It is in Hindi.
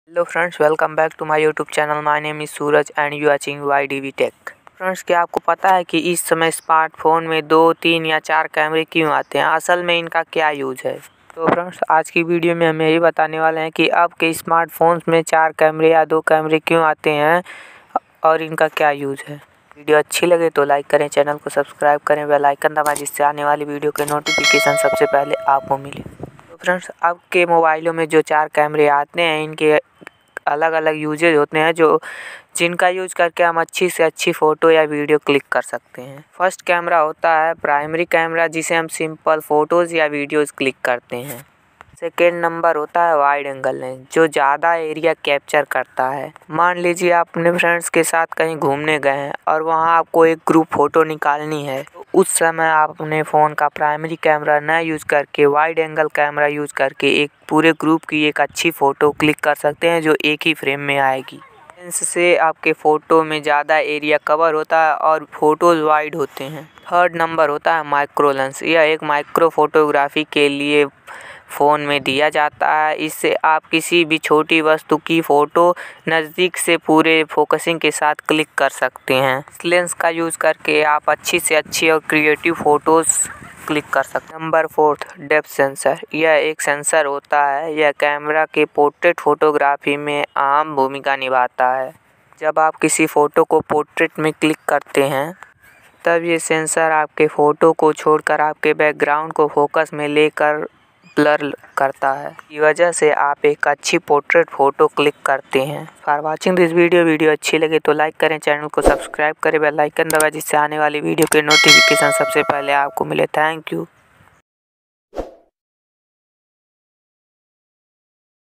Hello friends, welcome back to my YouTube channel. My name is Suraj and you watching YDV tech. Friends, क्या आपको पता है कि इस समय स्मार्टफोन में 2, 3 या 4 कैमरे क्यों आते हैं? असल में इनका क्या यूज़ है? तो फ्रेंड्स, आज की वीडियो में हम यही बताने वाले हैं कि आपके स्मार्टफोन्स में 4 कैमरे या 2 कैमरे क्यों आते हैं और इनका क्या यूज़ है। वीडियो अच्छी लगे तो लाइक करें, चैनल को सब्सक्राइब करें, बेल आइकन दबाएं जिससे आने वाली वीडियो के नोटिफिकेशन सबसे पहले आपको मिले। तो फ्रेंड्स, आपके मोबाइलों में जो 4 कैमरे आते हैं इनके अलग अलग यूजेज होते हैं जिनका यूज करके हम अच्छी से अच्छी फ़ोटो या वीडियो क्लिक कर सकते हैं। फर्स्ट कैमरा होता है प्राइमरी कैमरा, जिसे हम सिंपल फ़ोटोज़ या वीडियोज़ क्लिक करते हैं। सेकेंड नंबर होता है वाइड एंगल लेंस, जो ज़्यादा एरिया कैप्चर करता है। मान लीजिए आप अपने फ्रेंड्स के साथ कहीं घूमने गए हैं और वहाँ आपको एक ग्रुप फ़ोटो निकालनी है, तो उस समय आप अपने फ़ोन का प्राइमरी कैमरा न यूज़ करके वाइड एंगल कैमरा यूज़ करके एक पूरे ग्रुप की एक अच्छी फ़ोटो क्लिक कर सकते हैं, जो एक ही फ्रेम में आएगी। लेंस से आपके फ़ोटो में ज़्यादा एरिया कवर होता है और फ़ोटोज़ वाइड होते हैं। थर्ड नंबर होता है माइक्रो लेंस। यह एक माइक्रो फोटोग्राफी के लिए फ़ोन में दिया जाता है। इससे आप किसी भी छोटी वस्तु की फ़ोटो नज़दीक से पूरे फोकसिंग के साथ क्लिक कर सकते हैं। इस लेंस का यूज़ करके आप अच्छी से अच्छी और क्रिएटिव फ़ोटोज़ क्लिक कर सकते हैं। Number 4, depth sensor. यह एक सेंसर होता है। यह कैमरा के पोर्ट्रेट फोटोग्राफी में अहम भूमिका निभाता है। जब आप किसी फ़ोटो को पोर्ट्रेट में क्लिक करते हैं तब ये सेंसर आपके फ़ोटो को छोड़कर आपके बैकग्राउंड को फोकस में लेकर ब्लर करता है। इस वजह से आप एक अच्छी पोर्ट्रेट फ़ोटो क्लिक करते हैं। फॉर वॉचिंग दिस वीडियो अच्छी लगे तो लाइक करें, चैनल को सब्सक्राइब करें, बेल आइकन दबाएं जिससे आने वाली वीडियो के नोटिफिकेशन सबसे पहले आपको मिले। Thank you.